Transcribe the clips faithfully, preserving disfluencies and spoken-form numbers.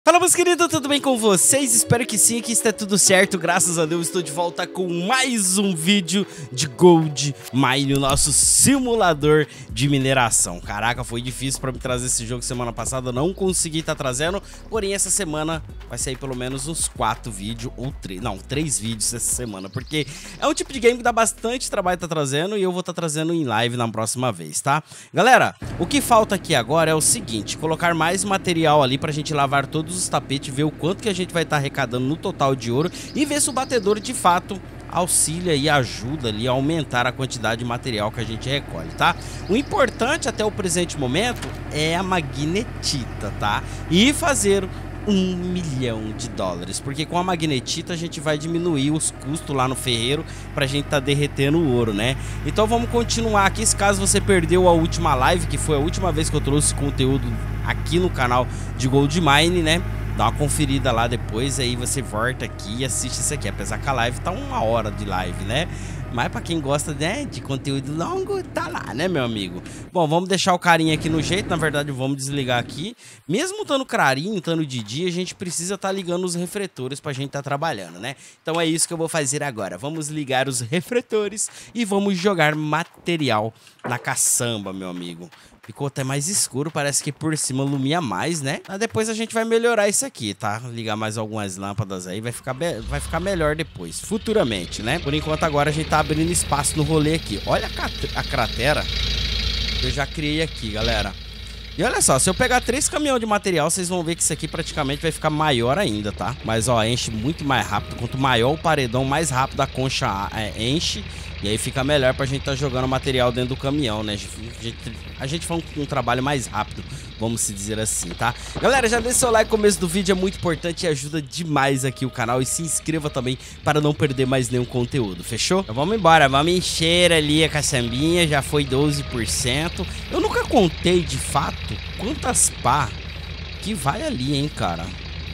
Fala, meus queridos, tudo bem com vocês? Espero que sim, que está tudo certo. Graças a Deus, estou de volta com mais um vídeo de Gold Mine, o nosso simulador de mineração. Caraca, foi difícil para me trazer esse jogo semana passada, não consegui estar trazendo. Porém, essa semana vai sair pelo menos uns quatro vídeos, ou três, não, três vídeos essa semana. Porque é um tipo de game que dá bastante trabalho estar trazendo e eu vou estar trazendo em live na próxima vez, tá? Galera, o que falta aqui agora é o seguinte, colocar mais material ali pra gente lavar todos os tapetes, ver o quanto que a gente vai estar arrecadando no total de ouro e ver se o batedor de fato auxilia e ajuda ali a aumentar a quantidade de material que a gente recolhe, tá? O importante até o presente momento é a magnetita, tá? E fazer um milhão de dólares, porque com a magnetita a gente vai diminuir os custos lá no ferreiro pra gente tá derretendo o ouro, né? Então vamos continuar aqui. Se caso você perdeu a última live, que foi a última vez que eu trouxe conteúdo aqui no canal de Gold Mine, né? Dá uma conferida lá depois, aí você volta aqui e assiste isso aqui. Apesar que a live tá uma hora de live, né? Mas pra quem gosta, né, de conteúdo longo, tá lá, né, meu amigo? Bom, vamos deixar o carinha aqui no jeito. Na verdade, vamos desligar aqui. Mesmo estando clarinho, estando de dia, a gente precisa estar tá ligando os refletores pra gente tá trabalhando, né? Então é isso que eu vou fazer agora. Vamos ligar os refletores e vamos jogar material na caçamba, meu amigo. Ficou até mais escuro, parece que por cima ilumina mais, né? Mas depois a gente vai melhorar isso aqui, tá? Ligar mais algumas lâmpadas aí, vai ficar, vai ficar melhor depois, futuramente, né? Por enquanto agora a gente tá abrindo espaço no rolê aqui. Olha a, a cratera que eu já criei aqui, galera. E olha só, se eu pegar três caminhões de material, vocês vão ver que isso aqui praticamente vai ficar maior ainda, tá? Mas ó, enche muito mais rápido. Quanto maior o paredão, mais rápido a concha é, enche. E aí fica melhor pra gente tá jogando material dentro do caminhão, né? A gente, a gente faz um, um trabalho mais rápido, vamos se dizer assim, tá? Galera, já deixa o seu like no começo do vídeo, é muito importante e ajuda demais aqui o canal. E se inscreva também para não perder mais nenhum conteúdo, fechou? Então vamos embora, vamos encher ali a caçambinha, já foi doze por cento. Eu nunca contei de fato quantas pá que vai ali, hein, cara?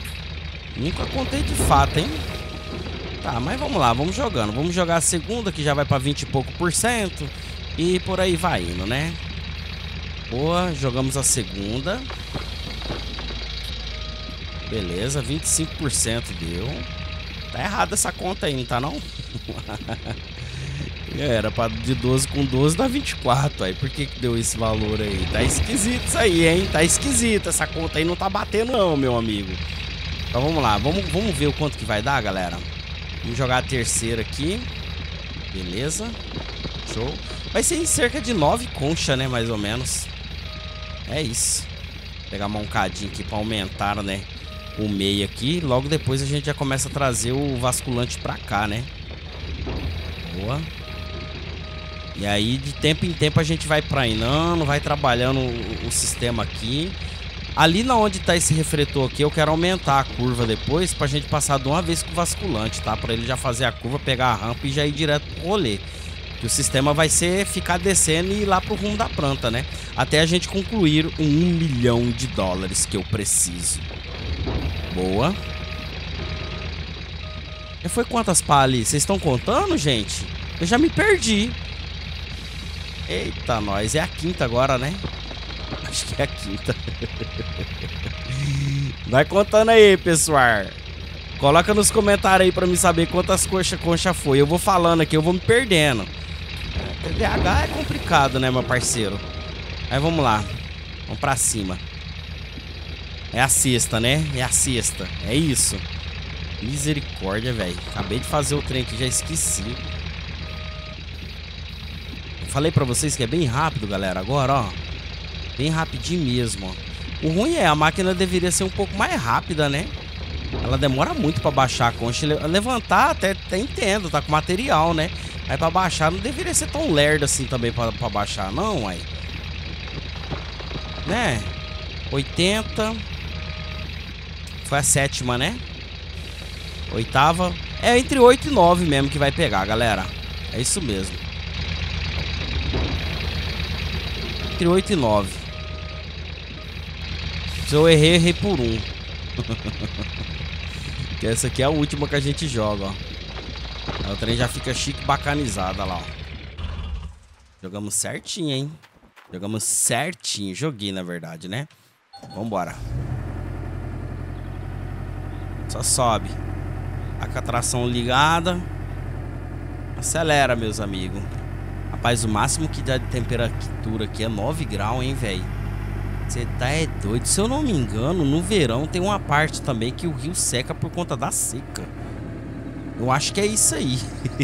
Nunca contei de fato, hein? Tá, mas vamos lá, vamos jogando. Vamos jogar a segunda, que já vai pra vinte e pouco por cento. E por aí vai indo, né? Boa, jogamos a segunda. Beleza, vinte e cinco por cento deu. Tá errada essa conta aí, não tá não? Era pra de doze com doze dá vinte e quatro. Aí por que que deu esse valor aí? Tá esquisito isso aí, hein? Tá esquisito. Essa conta aí não tá batendo não, meu amigo. Então vamos lá, vamos, vamos ver o quanto que vai dar, galera. Vamos jogar a terceira aqui. Beleza. Show. Vai ser em cerca de nove conchas, né? Mais ou menos. É isso. Vou pegar uma moncadinha aqui pra aumentar, né? O meio aqui. Logo depois a gente já começa a trazer o vasculante pra cá, né? Boa. E aí de tempo em tempo a gente vai prainando, vai trabalhando o, o sistema aqui. Ali na onde tá esse refletor aqui, eu quero aumentar a curva depois pra gente passar de uma vez com o vasculante, tá? Pra ele já fazer a curva, pegar a rampa e já ir direto pro rolê. Que o sistema vai ser ficar descendo e ir lá pro rumo da planta, né? Até a gente concluir um milhão de dólares que eu preciso. Boa. Já foi quantas pá ali? Vocês estão contando, gente? Eu já me perdi. Eita, nós. É a quinta agora, né? Acho que é a quinta. Vai contando aí, pessoal. Coloca nos comentários aí pra me saber quantas conchas concha foi. Eu vou falando aqui, eu vou me perdendo. T D A H é complicado, né, meu parceiro? Aí vamos lá. Vamos pra cima. É a sexta, né? É a sexta. É isso. Misericórdia, velho. Acabei de fazer o trem aqui, já esqueci. Eu falei pra vocês que é bem rápido, galera. Agora, ó. Bem rapidinho mesmo, ó. O ruim é, a máquina deveria ser um pouco mais rápida, né? Ela demora muito pra baixar a concha. Levantar até, até entendo, tá com material, né? Aí pra baixar não deveria ser tão lerdo assim também pra, pra baixar, não, aí. Né? oitenta. Foi a sétima, né? Oitava. É entre oito e nove mesmo que vai pegar, galera. É isso mesmo. Entre oito e nove. Se eu errei, errei por um. Que essa aqui é a última que a gente joga, ó. Aí o trem já fica chique, bacanizado, olha lá, ó. Jogamos certinho, hein? Jogamos certinho. Joguei, na verdade, né? Vambora. Só sobe. Tá com a tração ligada. Acelera, meus amigos. Rapaz, o máximo que dá de temperatura aqui é nove graus, hein, velho. Você tá é doido. Se eu não me engano, no verão tem uma parte também que o rio seca por conta da seca. Eu acho que é isso aí.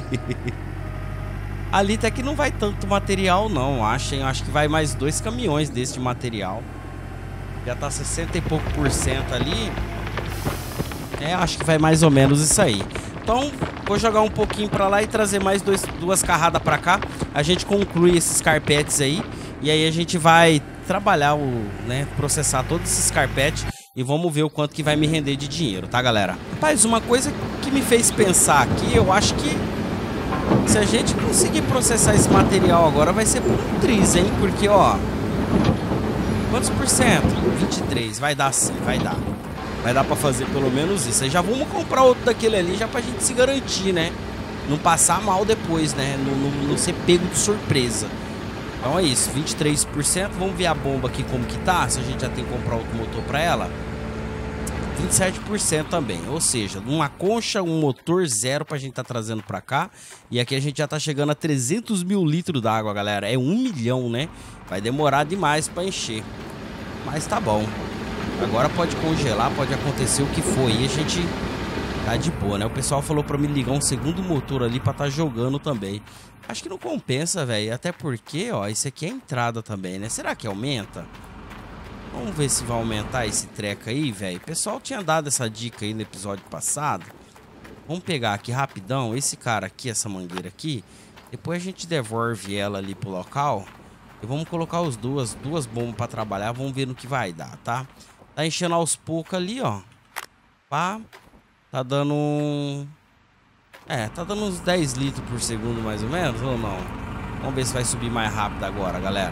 Ali até que não vai tanto material, não. Acho, hein? Acho que vai mais dois caminhões desse de material. Já tá sessenta e pouco por cento ali. É, acho que vai mais ou menos isso aí. Então, vou jogar um pouquinho pra lá e trazer mais dois, duas carradas pra cá. A gente conclui esses carpetes aí. E aí a gente vai trabalhar, o, né, processar todos esses carpetes. E vamos ver o quanto que vai me render de dinheiro, tá, galera? Rapaz, uma coisa que me fez pensar aqui, eu acho que se a gente conseguir processar esse material agora, vai ser por um triz, hein? Porque, ó... Quantos por cento? vinte e três. Vai dar sim, vai dar. Vai dar pra fazer pelo menos isso. Aí já vamos comprar outro daquele ali, já pra gente se garantir, né? Não passar mal depois, né? Não, não, não ser pego de surpresa. Então é isso, vinte e três por cento. Vamos ver a bomba aqui como que tá. Se a gente já tem que comprar outro motor pra ela. vinte e sete por cento também. Ou seja, uma concha, um motor zero pra gente tá trazendo pra cá. E aqui a gente já tá chegando a trezentos mil litros d'água, galera. É um milhão, né? Vai demorar demais pra encher. Mas tá bom. Agora pode congelar, pode acontecer o que for. E a gente tá de boa, né? O pessoal falou pra me ligar um segundo motor ali pra tá jogando também. Acho que não compensa, velho. Até porque, ó, isso aqui é entrada também, né? Será que aumenta? Vamos ver se vai aumentar esse treco aí, velho. O pessoal tinha dado essa dica aí no episódio passado. Vamos pegar aqui rapidão esse cara aqui, essa mangueira aqui. Depois a gente devolve ela ali pro local. E vamos colocar as duas, duas bombas pra trabalhar. Vamos ver no que vai dar, tá? Tá enchendo aos poucos ali, ó. Pá. Tá dando... Um... É, tá dando uns dez litros por segundo mais ou menos, ou não? Vamos ver se vai subir mais rápido agora, galera.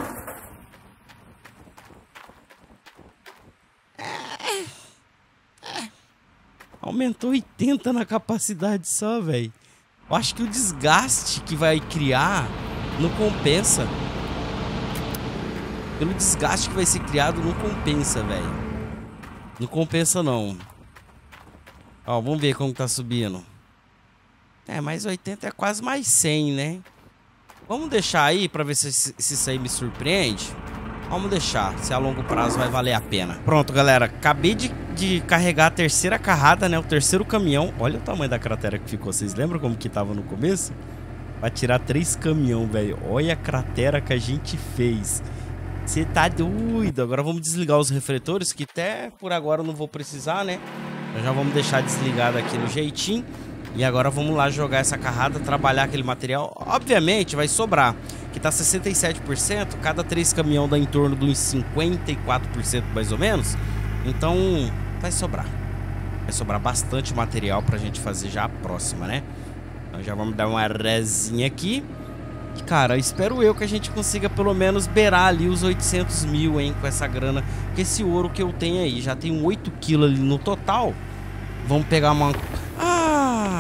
É... É... Aumentou oitenta na capacidade só, velho. Eu acho que o desgaste que vai criar não compensa. Pelo desgaste que vai ser criado, não compensa, velho. Não compensa, não. Ó, vamos ver como tá subindo. É, mais oitenta é quase mais cem, né? Vamos deixar aí pra ver se, se isso aí me surpreende. Vamos deixar, se a longo prazo vai valer a pena. Pronto, galera. Acabei de, de carregar a terceira carrada, né? O terceiro caminhão. Olha o tamanho da cratera que ficou. Vocês lembram como que tava no começo? Vai tirar três caminhão, velho. Olha a cratera que a gente fez. Você tá doido. Agora vamos desligar os refletores, que até por agora eu não vou precisar, né? Então já vamos deixar desligado aqui no jeitinho. E agora vamos lá jogar essa carrada, trabalhar aquele material. Obviamente vai sobrar, que tá sessenta e sete por cento. Cada três caminhão dá em torno de uns cinquenta e quatro por cento mais ou menos. Então vai sobrar. Vai sobrar bastante material pra gente fazer já a próxima, né? Então já vamos dar uma resinha aqui. E, cara, espero eu que a gente consiga pelo menos beirar ali os oitocentos mil, hein, com essa grana. Com esse ouro que eu tenho aí. Já tenho oito quilos ali no total. Vamos pegar uma... Ah!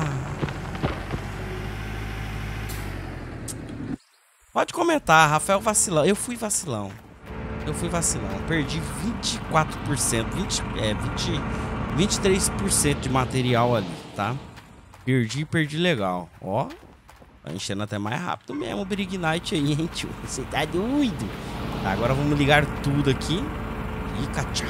Pode comentar, Rafael vacilão. Eu fui vacilão. Eu fui vacilão. Perdi vinte e quatro por cento. vinte, é, vinte, vinte e três por cento de material ali, tá? Perdi, perdi legal. Ó. Tá enchendo até mais rápido mesmo o Big Night aí, hein, tio? Você tá doido? Tá, agora vamos ligar tudo aqui. E tchau.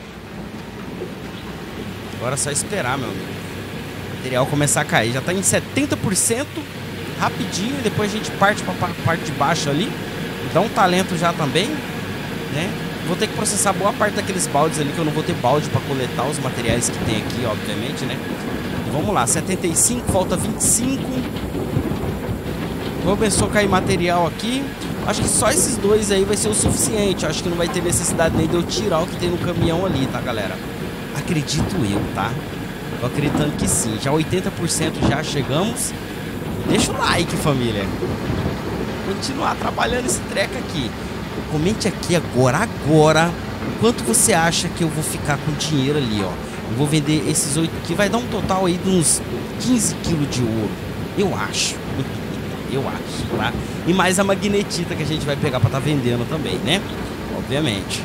Agora é só esperar, meu amigo. O material começar a cair. Já tá em setenta por cento. Rapidinho. E depois a gente parte pra parte de baixo ali. Dá um talento já também, né? Vou ter que processar boa parte daqueles baldes ali, que eu não vou ter balde pra coletar os materiais que tem aqui, obviamente, né? E vamos lá. setenta e cinco, falta vinte e cinco. Começou a cair material aqui. Acho que só esses dois aí vai ser o suficiente. Acho que não vai ter necessidade nem de eu tirar o que tem no caminhão ali, tá, galera? Acredito eu, tá? Tô acreditando que sim. Já oitenta por cento já chegamos. Deixa o like, família. Continuar trabalhando esse treco aqui. Comente aqui agora, agora, o quanto você acha que eu vou ficar com dinheiro ali, ó. Eu vou vender esses oito aqui. Vai dar um total aí de uns quinze quilos de ouro. Eu acho. Eu acho, tá? E mais a magnetita que a gente vai pegar pra tá vendendo também, né? Obviamente.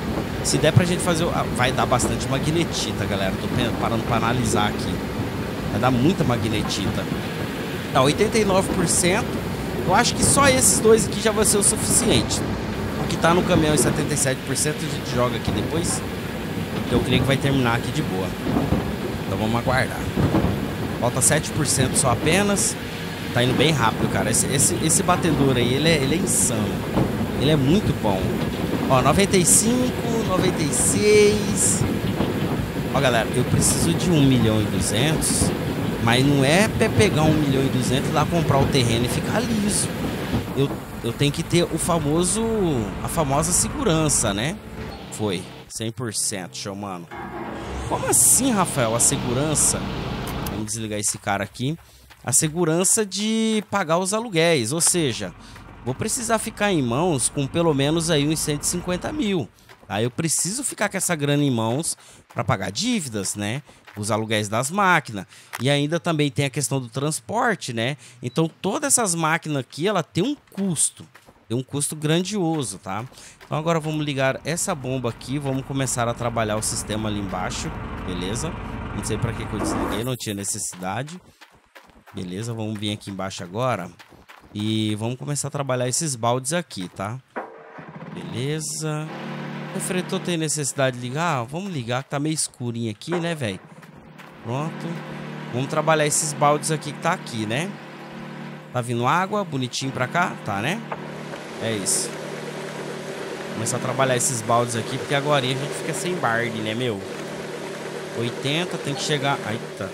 Se der pra gente fazer... Vai dar bastante magnetita, galera. Tô parando pra analisar aqui. Vai dar muita magnetita. Tá, oitenta e nove por cento. Eu acho que só esses dois aqui já vai ser o suficiente. O que tá no caminhão em setenta e sete por cento a gente joga aqui depois. Eu creio que vai terminar aqui de boa. Então vamos aguardar. Falta sete por cento só apenas. Tá indo bem rápido, cara. Esse, esse, esse batedor aí, ele é, ele é insano. Ele é muito bom. Ó, noventa e cinco, noventa e seis. Ó, galera, eu preciso de um milhão e duzentos. Mas não é pra pegar um milhão e duzentos e lá comprar o terreno e ficar liso. Eu, eu tenho que ter o famoso... A famosa segurança, né? Foi. cem por cento, show, mano. Como assim, Rafael? A segurança... Vamos desligar esse cara aqui. A segurança de pagar os aluguéis. Ou seja, vou precisar ficar em mãos com pelo menos aí uns cento e cinquenta mil. Aí eu preciso ficar com essa grana em mãos para pagar dívidas, né? Os aluguéis das máquinas. E ainda também tem a questão do transporte, né? Então todas essas máquinas aqui, ela tem um custo. Tem um custo grandioso, tá? Então agora vamos ligar essa bomba aqui. Vamos começar a trabalhar o sistema ali embaixo. Beleza? Não sei para que que eu desliguei, não tinha necessidade. Beleza, vamos vir aqui embaixo agora. E vamos começar a trabalhar esses baldes aqui, tá? Beleza. O refletor tem necessidade de ligar? Ah, vamos ligar, que tá meio escurinho aqui, né, velho? Pronto. Vamos trabalhar esses baldes aqui que tá aqui, né? Tá vindo água, bonitinho pra cá? Tá, né? É isso. Começar a trabalhar esses baldes aqui, porque agora a gente fica sem balde, né, meu? oitenta, tem que chegar... Eita.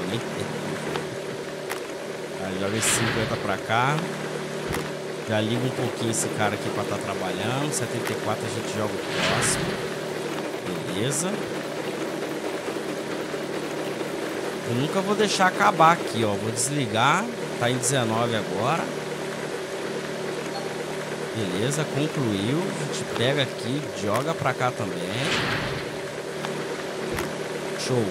Aí joga esse cinquenta pra cá. Já liga um pouquinho esse cara aqui pra estar tá trabalhando. setenta e quatro a gente joga o próximo. Beleza. Eu nunca vou deixar acabar aqui, ó. Vou desligar. Tá em dezenove agora. Beleza, concluiu. A gente pega aqui, joga pra cá também. Show.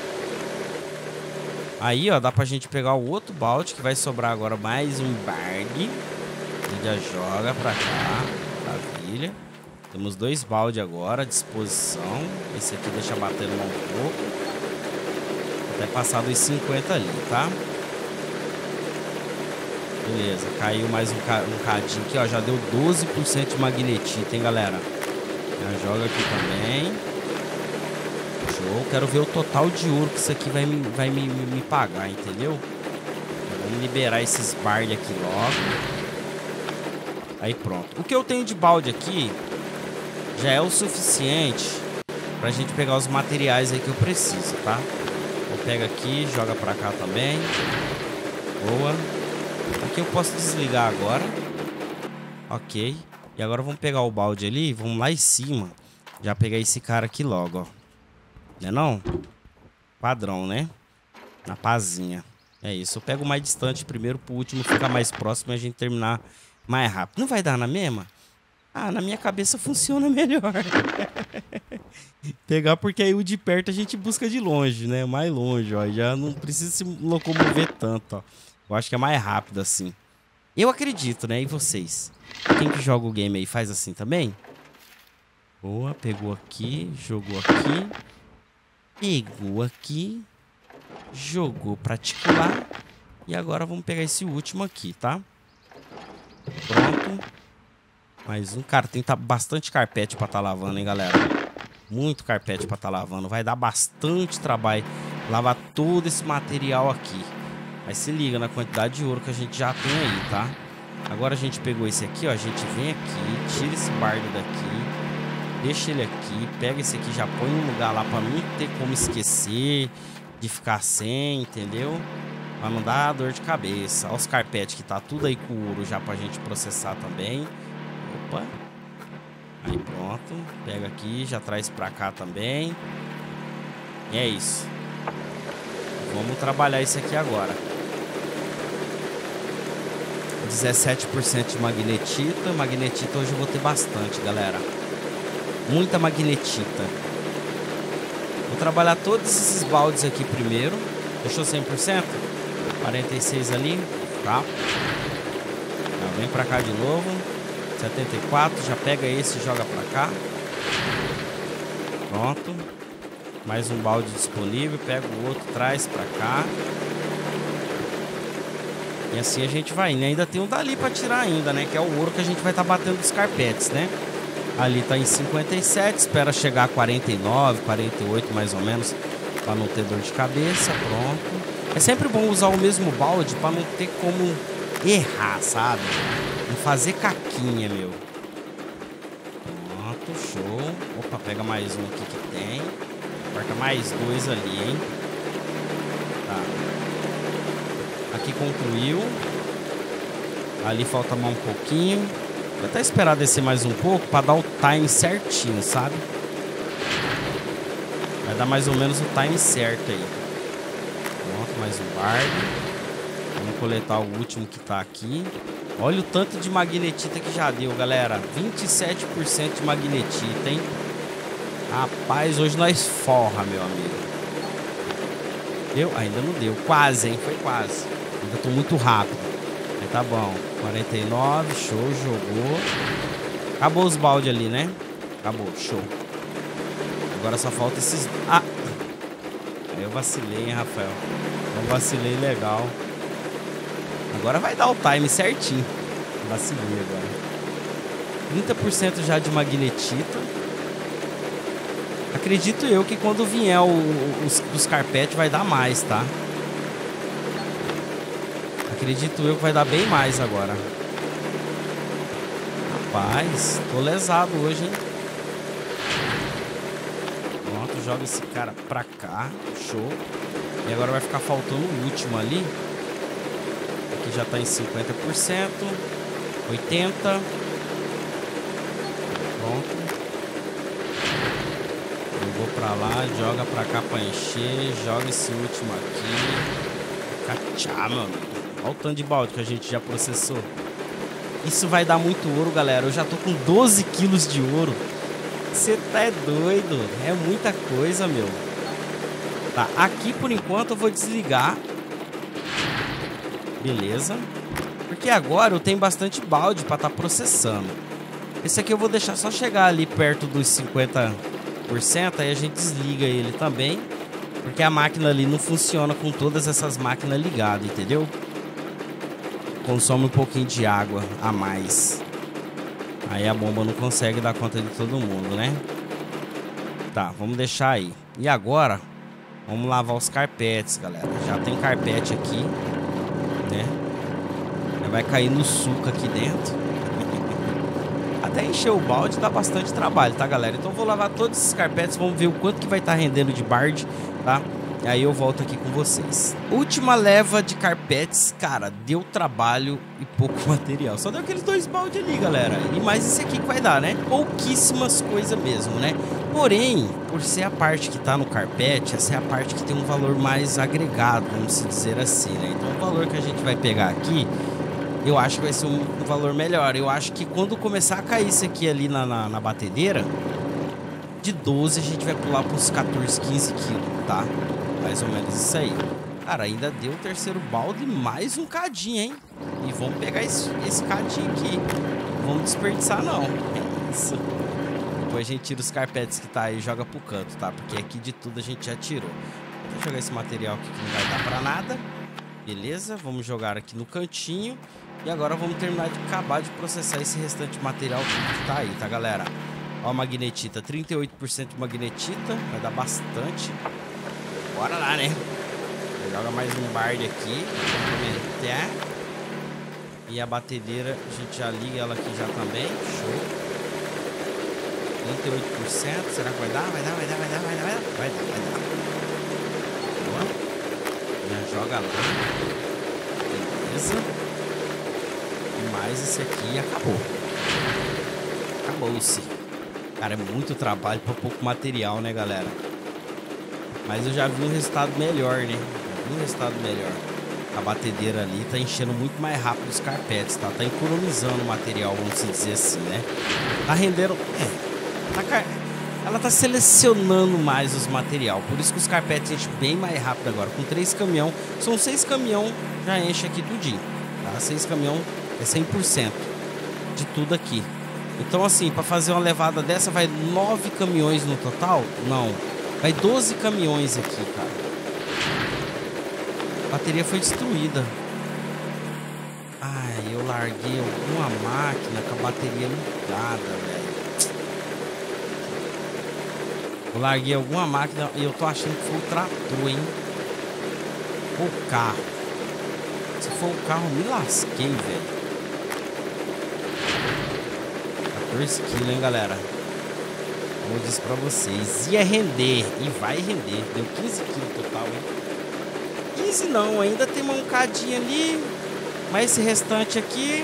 Aí, ó, dá pra gente pegar o outro balde, que vai sobrar agora mais um balde. Já joga pra cá. Maravilha. Temos dois baldes agora à disposição. Esse aqui deixa batendo um pouco. Até passar dos cinquenta ali, tá? Beleza. Caiu mais um, ca... um cadinho aqui, ó. Já deu doze por cento de magnetita, hein, galera? Já joga aqui também. Show. Quero ver o total de ouro que isso aqui vai me, vai me, me pagar, entendeu? Vamos liberar esses baldes aqui logo. Aí pronto. O que eu tenho de balde aqui já é o suficiente pra gente pegar os materiais aí que eu preciso, tá? Eu pego aqui, joga pra cá também. Boa. Aqui eu posso desligar agora. Ok. E agora vamos pegar o balde ali e vamos lá em cima. Já pegar esse cara aqui logo, ó. Não é não? Padrão, né? Na pazinha. É isso. Eu pego mais distante primeiro pro último ficar mais próximo e a gente terminar mais rápido. Não vai dar na mesma? Ah, na minha cabeça funciona melhor. Pegar porque aí o de perto a gente busca de longe, né? Mais longe, ó. Já não precisa se locomover tanto, ó. Eu acho que é mais rápido assim. Eu acredito, né? E vocês? Quem que joga o game aí faz assim também? Boa, pegou aqui, jogou aqui. Pegou aqui. Jogou pra articular. E agora vamos pegar esse último aqui, tá? Pronto. Mais um. Cara, tem que tá bastante carpete pra tá lavando, hein, galera? Muito carpete pra tá lavando. Vai dar bastante trabalho lavar todo esse material aqui. Aí se liga na quantidade de ouro que a gente já tem aí, tá? Agora a gente pegou esse aqui, ó. A gente vem aqui, tira esse bardo daqui, deixa ele aqui, pega esse aqui, já põe no lugar lá pra não ter como esquecer de ficar sem, entendeu? Pra não dar dor de cabeça. Olha os carpetes que tá tudo aí com ouro já pra gente processar também. Opa. Aí pronto. Pega aqui, já traz pra cá também. E é isso. Vamos trabalhar isso aqui agora. dezessete por cento de magnetita. Magnetita hoje eu vou ter bastante, galera. Muita magnetita. Vou trabalhar todos esses baldes aqui primeiro. Deixou cem por cento? quarenta e seis ali. Tá? Já vem pra cá de novo. setenta e quatro. Já pega esse e joga pra cá. Pronto. Mais um balde disponível. Pega o outro, traz pra cá. E assim a gente vai indo. Ainda tem um dali pra tirar ainda, né? Que é o ouro que a gente vai estar tá batendo dos carpetes, né? Ali tá em cinquenta e sete. Espera chegar a quarenta e nove, quarenta e oito mais ou menos. Pra não ter dor de cabeça. Pronto. É sempre bom usar o mesmo balde pra não ter como errar, sabe? Não fazer caquinha, meu. Pronto, show. Opa, pega mais um aqui que tem. Corta mais dois ali, hein? Tá. Aqui concluiu. Ali falta mais um pouquinho. Vou até esperar descer mais um pouco pra dar o time certinho, sabe? Vai dar mais ou menos o time certo aí. Pronto, mais um bardo. Vamos coletar o último que tá aqui. Olha o tanto de magnetita que já deu, galera. vinte e sete por cento de magnetita, hein? Rapaz, hoje nós forra, meu amigo. Deu? Ainda não deu. Quase, hein? Foi quase. Ainda tô muito rápido. Mas tá bom. quarenta e nove, show, jogou. Acabou os baldes ali, né? Acabou, show. Agora só falta esses... Ah! Aí eu vacilei, hein, Rafael? Eu vacilei legal. Agora vai dar o time certinho. Vacilei agora. trinta por cento já de magnetita. Acredito eu que quando vier o, os, os carpetes vai dar mais, tá? Acredito eu que vai dar bem mais agora. Rapaz, tô lesado hoje, hein? Pronto, joga esse cara pra cá. Show. E agora vai ficar faltando o último ali. Aqui já tá em cinquenta por cento. oitenta por cento. Pronto. Jogou pra lá, joga pra cá pra encher. Joga esse último aqui. Cachá, meu amigo. Olha o tanto de balde que a gente já processou. Isso vai dar muito ouro, galera. Eu já tô com doze quilos de ouro. Você tá é doido. É muita coisa, meu. Tá, aqui por enquanto eu vou desligar. Beleza. Porque agora eu tenho bastante balde pra tá processando. Esse aqui eu vou deixar só chegar ali perto dos cinquenta por cento. Aí a gente desliga ele também. Porque a máquina ali não funciona com todas essas máquinas ligadas, entendeu? Consome um pouquinho de água a mais. Aí a bomba não consegue dar conta de todo mundo, né? Tá, vamos deixar aí. E agora, vamos lavar os carpetes, galera. Já tem carpete aqui, né? Vai cair no suco aqui dentro. Até encher o balde dá bastante trabalho, tá, galera? Então eu vou lavar todos esses carpetes. Vamos ver o quanto que vai estar rendendo de bard, tá? E aí eu volto aqui com vocês. Última leva de carpetes, cara, deu trabalho e pouco material. Só deu aqueles dois baldes ali, galera. E mais esse aqui que vai dar, né? Pouquíssimas coisas mesmo, né? Porém, por ser a parte que tá no carpete, essa é a parte que tem um valor mais agregado, vamos se dizer assim, né? Então o valor que a gente vai pegar aqui, eu acho que vai ser um, um valor melhor. Eu acho que quando começar a cair isso aqui ali na, na, na batedeira, de doze a gente vai pular para uns quatorze, quinze quilos, tá? Mais ou menos isso aí. Cara, ainda deu o terceiro balde, mais um cadinho, hein? E vamos pegar esse, esse cadinho aqui. Não vamos desperdiçar, não. É isso. Depois a gente tira os carpetes que tá aí e joga pro canto, tá? Porque aqui de tudo a gente já tirou. Vou jogar esse material aqui que não vai dar pra nada. Beleza? Vamos jogar aqui no cantinho. E agora vamos terminar de acabar de processar esse restante material que tá aí, tá, galera? Ó a magnetita, trinta e oito por cento de magnetita. Vai dar bastante. Bora lá, né? Joga mais um bard aqui. Complementar. E a batedeira, a gente já liga ela aqui já também. Show. trinta e oito por cento. Será que vai dar? Vai dar, vai dar, vai dar, vai dar, vai dar. Vai dar, vai dar. Boa. Já joga lá. Beleza. E mais esse aqui e acabou. Acabou-se. Cara, é muito trabalho para pouco material, né, galera? Mas eu já vi um resultado melhor, né? Já vi um resultado melhor. A batedeira ali tá enchendo muito mais rápido os carpetes, tá? Tá economizando o material, vamos dizer assim, né? Tá rendendo... É, tá... Ela tá selecionando mais os material. Por isso que os carpetes enchem bem mais rápido agora. Com três caminhão, são seis caminhão, já enche aqui tudinho, tá? Seis caminhão é cem por cento de tudo aqui. Então, assim, para fazer uma levada dessa, vai nove caminhões no total? Não. Vai doze caminhões aqui, cara. A bateria foi destruída. Ai, eu larguei alguma máquina com a bateria ligada, velho. Eu larguei alguma máquina e eu tô achando que foi o trator, hein? Ou o carro. Se for o carro, me lasquei, velho. quatorze quilos, hein, galera? Como eu disse pra vocês, ia render. E vai render. Deu quinze quilos total, hein? quinze não, ainda tem uma mancadinha ali. Mas esse restante aqui...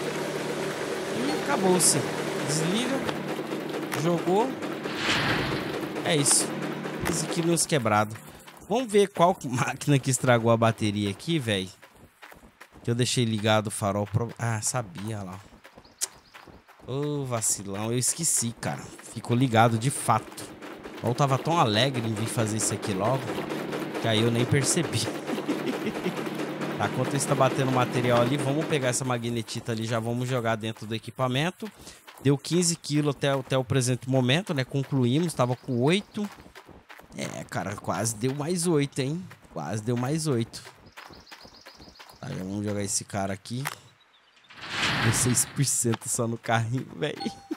E acabou-se. Desliga. Jogou. É isso. quinze quilos quebrado. Vamos ver qual máquina que estragou a bateria aqui, velho. Que eu deixei ligado o farol. Pro... Ah, sabia lá. Ô, oh, vacilão. Eu esqueci, cara. Ficou ligado de fato. Eu tava tão alegre em vir fazer isso aqui logo, que aí eu nem percebi. Tá, enquanto está batendo material ali, vamos pegar essa magnetita ali, já vamos jogar dentro do equipamento. Deu quinze quilos até, até o presente momento, né? Concluímos, tava com oito. É, cara, quase deu mais oito, hein? Quase deu mais oito. Tá, já vamos jogar esse cara aqui. Deu seis por cento só no carrinho, velho.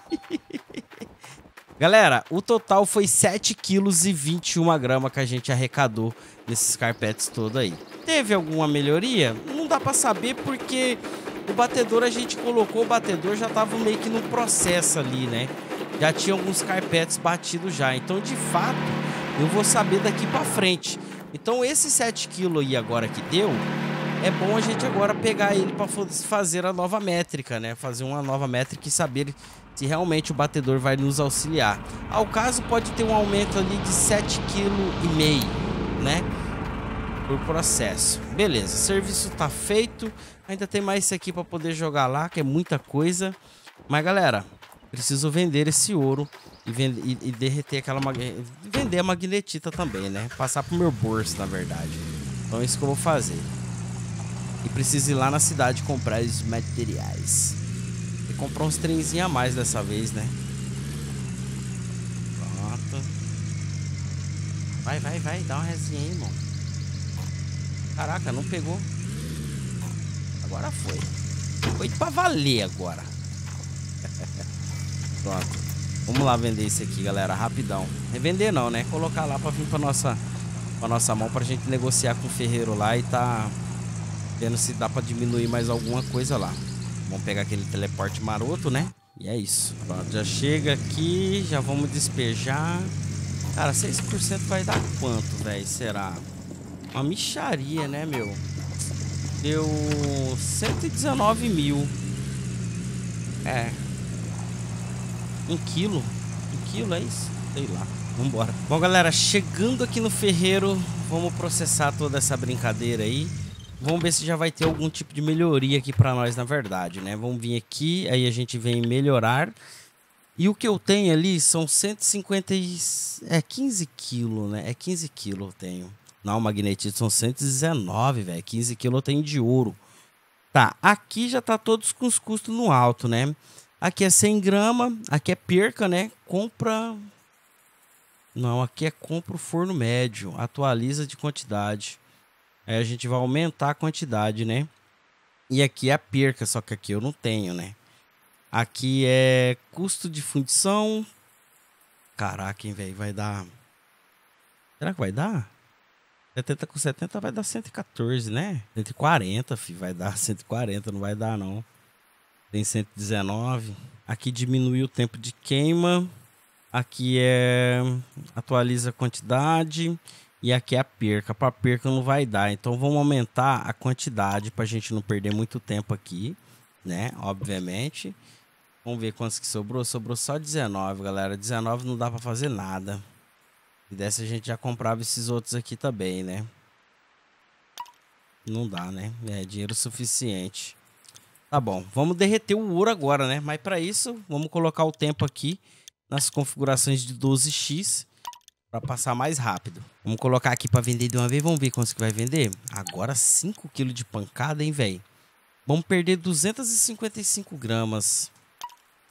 Galera, o total foi sete quilos e vinte e uma gramas que a gente arrecadou nesses carpetes todo aí. Teve alguma melhoria? Não dá pra saber porque o batedor a gente colocou, o batedor já tava meio que no processo ali, né? Já tinha alguns carpetes batidos já. Então, de fato, eu vou saber daqui pra frente. Então, esses sete quilos aí agora que deu, é bom a gente agora pegar ele para fazer a nova métrica, né? Fazer uma nova métrica e saber se realmente o batedor vai nos auxiliar. Ao caso, pode ter um aumento ali de sete vírgula cinco quilos, né? Por processo. Beleza, o serviço tá feito. Ainda tem mais isso aqui para poder jogar lá, que é muita coisa. Mas, galera, preciso vender esse ouro e, vender, e, e derreter aquela... Vender a magnetita também, né? Passar pro meu bolso, na verdade. Então é isso que eu vou fazer. E preciso ir lá na cidade comprar os materiais. E comprar uns trenzinhos a mais dessa vez, né? Pronto. Vai, vai, vai. Dá uma resinha aí, irmão. Caraca, não pegou. Agora foi. Foi pra valer agora. Pronto. Vamos lá vender esse aqui, galera. Rapidão. Revender não, né? Colocar lá pra vir pra nossa, pra nossa mão. Pra gente negociar com o ferreiro lá e tá... vendo se dá pra diminuir mais alguma coisa lá. Vamos pegar aquele teleporte maroto, né? E é isso. Pronto, já chega aqui. Já vamos despejar. Cara, seis por cento vai dar quanto, velho? Será? Uma mixaria, né, meu? Deu cento e dezenove mil. É. Um quilo? Um quilo, é isso? Sei lá. Vambora. Bom, galera, chegando aqui no ferreiro, vamos processar toda essa brincadeira aí. Vamos ver se já vai ter algum tipo de melhoria aqui pra nós, na verdade, né? Vamos vir aqui, aí a gente vem melhorar. E o que eu tenho ali são cento e cinquenta e... É quinze quilos, né? É quinze quilos eu tenho. Não, magnetite são cento e dezenove, velho. quinze quilos eu tenho de ouro. Tá, aqui já tá todos com os custos no alto, né? Aqui é cem gramas, aqui é perca, né? Compra... Não, aqui é compra o forno médio. Atualiza de quantidade. Aí a gente vai aumentar a quantidade, né? E aqui é a perca, só que aqui eu não tenho, né? Aqui é custo de fundição. Caraca, hein, velho? Vai dar... Será que vai dar? setenta com setenta vai dar cento e quatorze, né? cento e quarenta, filho. Vai dar cento e quarenta, não vai dar, não. Tem cento e dezenove. Aqui diminui o tempo de queima. Aqui é... Atualiza a quantidade. E aqui é a perca. Para perca não vai dar. Então vamos aumentar a quantidade para a gente não perder muito tempo aqui, né? Obviamente. Vamos ver quantos que sobrou. Sobrou só dezenove, galera. dezenove não dá para fazer nada. Se desse a gente já comprava esses outros aqui também, né? Não dá, né? É dinheiro suficiente. Tá bom. Vamos derreter o ouro agora, né? Mas para isso, vamos colocar o tempo aqui nas configurações de doze x. Para passar mais rápido. Vamos colocar aqui para vender de uma vez. Vamos ver quanto que vai vender. Agora cinco quilos de pancada, hein, velho? Vamos perder duzentos e cinquenta e cinco gramas.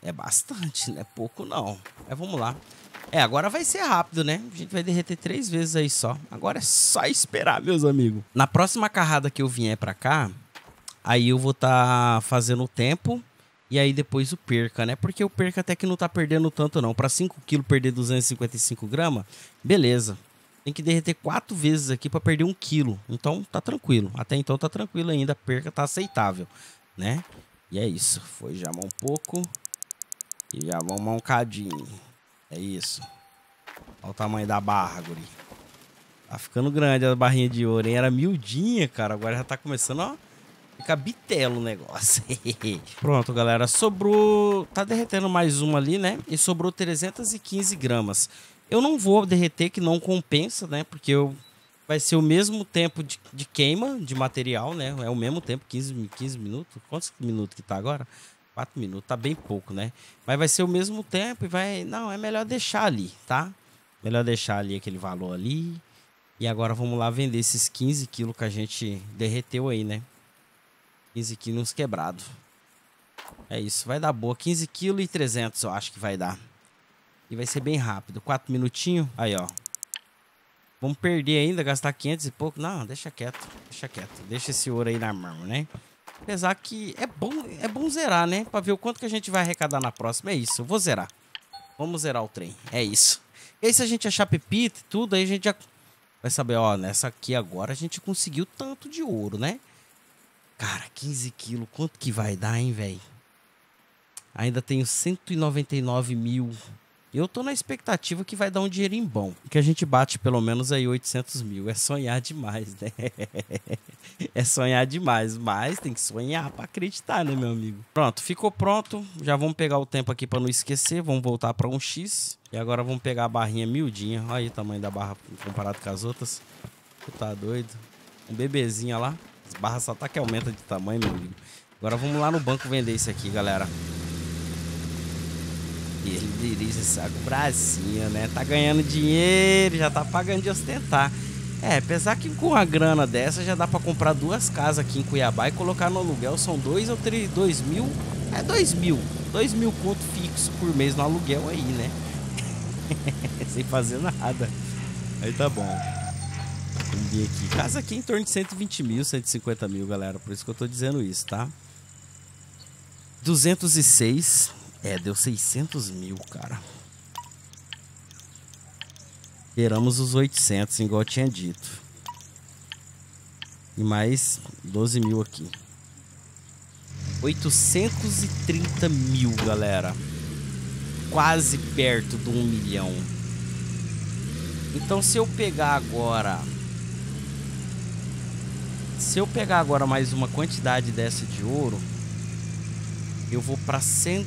É bastante, não é pouco não. Mas vamos lá. É, agora vai ser rápido, né? A gente vai derreter três vezes aí só. Agora é só esperar, meus amigos. Na próxima carrada que eu vier pra cá, aí eu vou estar tá fazendo o tempo e aí depois o perca, né? Porque o perca até que não tá perdendo tanto não. Pra cinco quilos perder duzentos e cinquenta e cinco gramas, beleza. Tem que derreter quatro vezes aqui pra perder um quilo. Então tá tranquilo. Até então tá tranquilo ainda. A perca tá aceitável, né? E é isso. Foi já um pouco. E já vamos um cadinho. É isso. Olha o tamanho da barra, guri. Tá ficando grande a barrinha de ouro, hein? Era miudinha, cara. Agora já tá começando, ó. Fica bitelo o negócio. Pronto, galera. Sobrou... Tá derretendo mais uma ali, né? E sobrou trezentos e quinze gramas. Eu não vou derreter, que não compensa, né? Porque eu... vai ser o mesmo tempo de, de queima de material, né? É o mesmo tempo, quinze, quinze minutos. Quantos minutos que tá agora? quatro minutos, tá bem pouco, né? Mas vai ser o mesmo tempo e vai... Não, é melhor deixar ali, tá? Melhor deixar ali aquele valor ali. E agora vamos lá vender esses quinze quilos que a gente derreteu aí, né? quinze quilos quebrados. É isso, vai dar boa. quinze quilos e trezentos eu acho que vai dar. E vai ser bem rápido. quatro minutinhos. Aí, ó. Vamos perder ainda, gastar quinhentos e pouco. Não, deixa quieto, deixa quieto. Deixa esse ouro aí na mão, né? Apesar que é bom, é bom zerar, né? Pra ver o quanto que a gente vai arrecadar na próxima. É isso, eu vou zerar. Vamos zerar o trem, é isso. E aí se a gente achar pepita e tudo, aí a gente já vai saber, ó, nessa aqui agora a gente conseguiu tanto de ouro, né? Cara, quinze quilos, quanto que vai dar, hein, velho? Ainda tenho cento e noventa e nove mil. Eu tô na expectativa que vai dar um dinheirinho bom. Que a gente bate pelo menos aí oitocentos mil. É sonhar demais, né? É sonhar demais. Mas tem que sonhar pra acreditar, né, meu amigo? Pronto, ficou pronto. Já vamos pegar o tempo aqui pra não esquecer. Vamos voltar pra um X. E agora vamos pegar a barrinha miudinha. Olha aí o tamanho da barra comparado com as outras. Tu tá doido? Um bebezinho lá. As barras só tá que aumenta de tamanho, meu amigo. Agora vamos lá no banco vender isso aqui, galera. E ele dirige esse saco bracinho, né? Tá ganhando dinheiro, já tá pagando de ostentar. É, apesar que com uma grana dessa já dá pra comprar duas casas aqui em Cuiabá e colocar no aluguel. São dois ou três, dois mil? É dois mil. Dois mil conto fixo por mês no aluguel aí, né? Sem fazer nada. Aí tá bom. Vamos ver aqui. Casa aqui em torno de cento e vinte mil, cento e cinquenta mil, galera. Por isso que eu tô dizendo isso, tá? duzentos e seis... É, deu seiscentos mil, cara. Esperamos os oitocentos, igual eu tinha dito. E mais doze mil aqui. oitocentos e trinta mil, galera. Quase perto do um milhão. Então, se eu pegar agora... Se eu pegar agora mais uma quantidade dessa de ouro... Eu vou pra cento...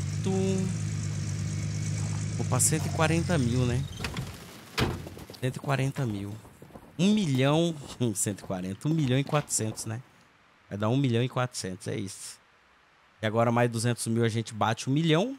Vou pra cento e quarenta mil, né? cento e quarenta mil. um milhão... cento e quarenta. um milhão e quatrocentos, né? Vai dar um milhão e quatrocentos, é isso. E agora mais duzentos mil a gente bate um milhão.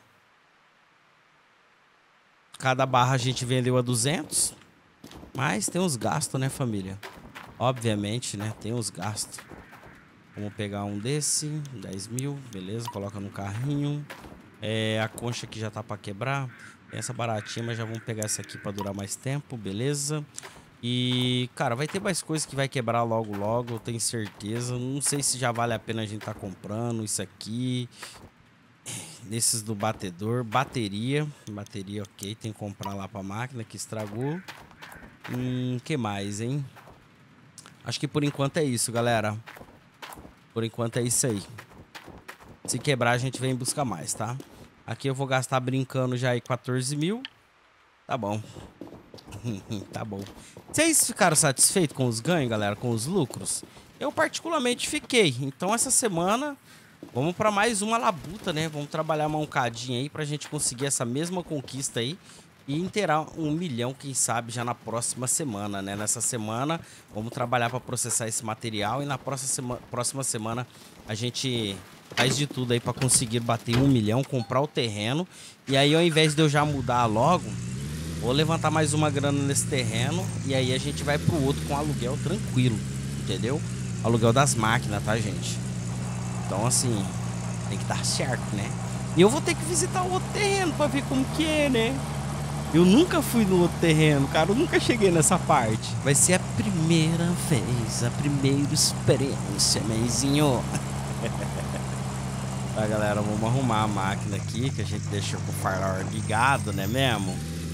Cada barra a gente vendeu a duzentos. Mas tem uns gastos, né, família? Obviamente, né? Tem uns gastos. Vamos pegar um desse, dez mil, beleza, coloca no carrinho. É, a concha aqui já tá pra quebrar. Tem essa baratinha, mas já vamos pegar essa aqui pra durar mais tempo, beleza. E, cara, vai ter mais coisas que vai quebrar logo, logo, eu tenho certeza. Não sei se já vale a pena a gente tá comprando isso aqui. Desses do batedor, bateria. Bateria, ok, tem que comprar lá pra máquina que estragou. Hum, que mais, hein? Acho que por enquanto é isso, galera. Por enquanto é isso aí. Se quebrar, a gente vem buscar mais, tá? Aqui eu vou gastar brincando já aí quatorze mil. Tá bom. Tá bom. Vocês ficaram satisfeitos com os ganhos, galera? Com os lucros? Eu particularmente fiquei. Então essa semana, vamos para mais uma labuta, né? Vamos trabalhar uma mancadinha aí pra gente conseguir essa mesma conquista aí. E inteirar um milhão, quem sabe, já na próxima semana, né? Nessa semana, vamos trabalhar para processar esse material. E na próxima, sema próxima semana, a gente faz de tudo aí para conseguir bater um milhão, comprar o terreno. E aí, ao invés de eu já mudar logo, vou levantar mais uma grana nesse terreno. E aí, a gente vai pro outro com aluguel tranquilo, entendeu? Aluguel das máquinas, tá, gente? Então, assim, tem que dar certo, né? E eu vou ter que visitar o outro terreno pra ver como que é, né? Eu nunca fui no outro terreno, cara. Eu nunca cheguei nessa parte. Vai ser a primeira vez, a primeira experiência, menzinho. Tá, galera, vamos arrumar a máquina aqui, que a gente deixou com o farol ligado, né mesmo?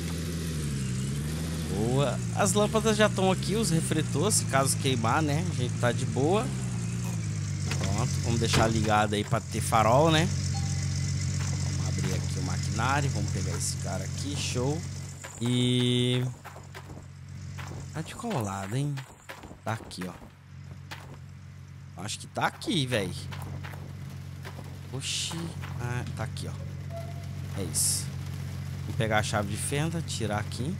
Boa. As lâmpadas já estão aqui, os refletores, se caso queimar, né? A gente tá de boa. Pronto, vamos deixar ligado aí pra ter farol, né? Vamos abrir aqui o maquinário, vamos pegar esse cara aqui, show. E... tá de qual lado, hein? Tá aqui, ó. Acho que tá aqui, velho. Oxi. Ah, tá aqui, ó. É isso. Vou pegar a chave de fenda, tirar aqui.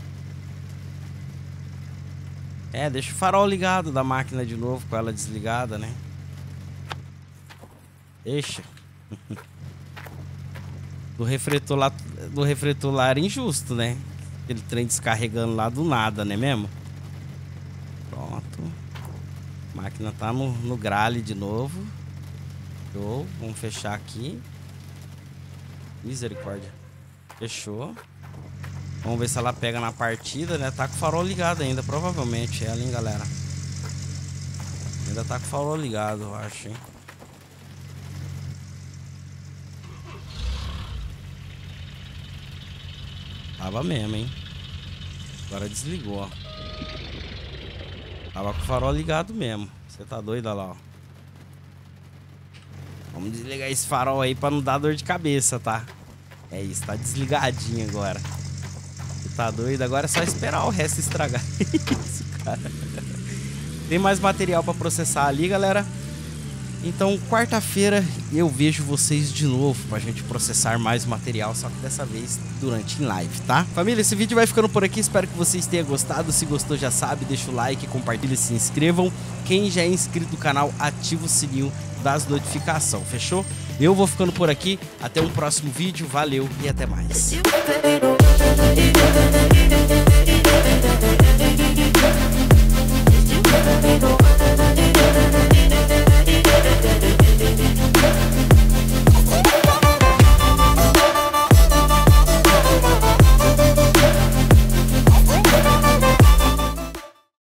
É, deixa o farol ligado da máquina de novo, com ela desligada, né? Deixa. Do refletor lá, do refletor lá era injusto, né? Aquele trem descarregando lá do nada, né mesmo? Pronto. A máquina tá no, no grale de novo. Show. Vamos fechar aqui. Misericórdia. Fechou. Vamos ver se ela pega na partida, né? Tá com o farol ligado ainda, provavelmente. Ela, hein, galera? Ainda tá com o farol ligado, eu acho, hein? Tava mesmo, hein? Agora desligou, ó. Tava com o farol ligado mesmo. Você tá doido, olha lá, ó. Vamos desligar esse farol aí pra não dar dor de cabeça, tá? É isso, tá desligadinho agora. Você tá doido? Agora é só esperar o resto estragar. Isso, cara. Tem mais material pra processar ali, galera. Então, quarta-feira eu vejo vocês de novo pra gente processar mais material, só que dessa vez durante em live, tá? Família, esse vídeo vai ficando por aqui, espero que vocês tenham gostado. Se gostou, já sabe, deixa o like, compartilha e se inscrevam. Quem já é inscrito no canal, ativa o sininho das notificações, fechou? Eu vou ficando por aqui, até um próximo vídeo, valeu e até mais.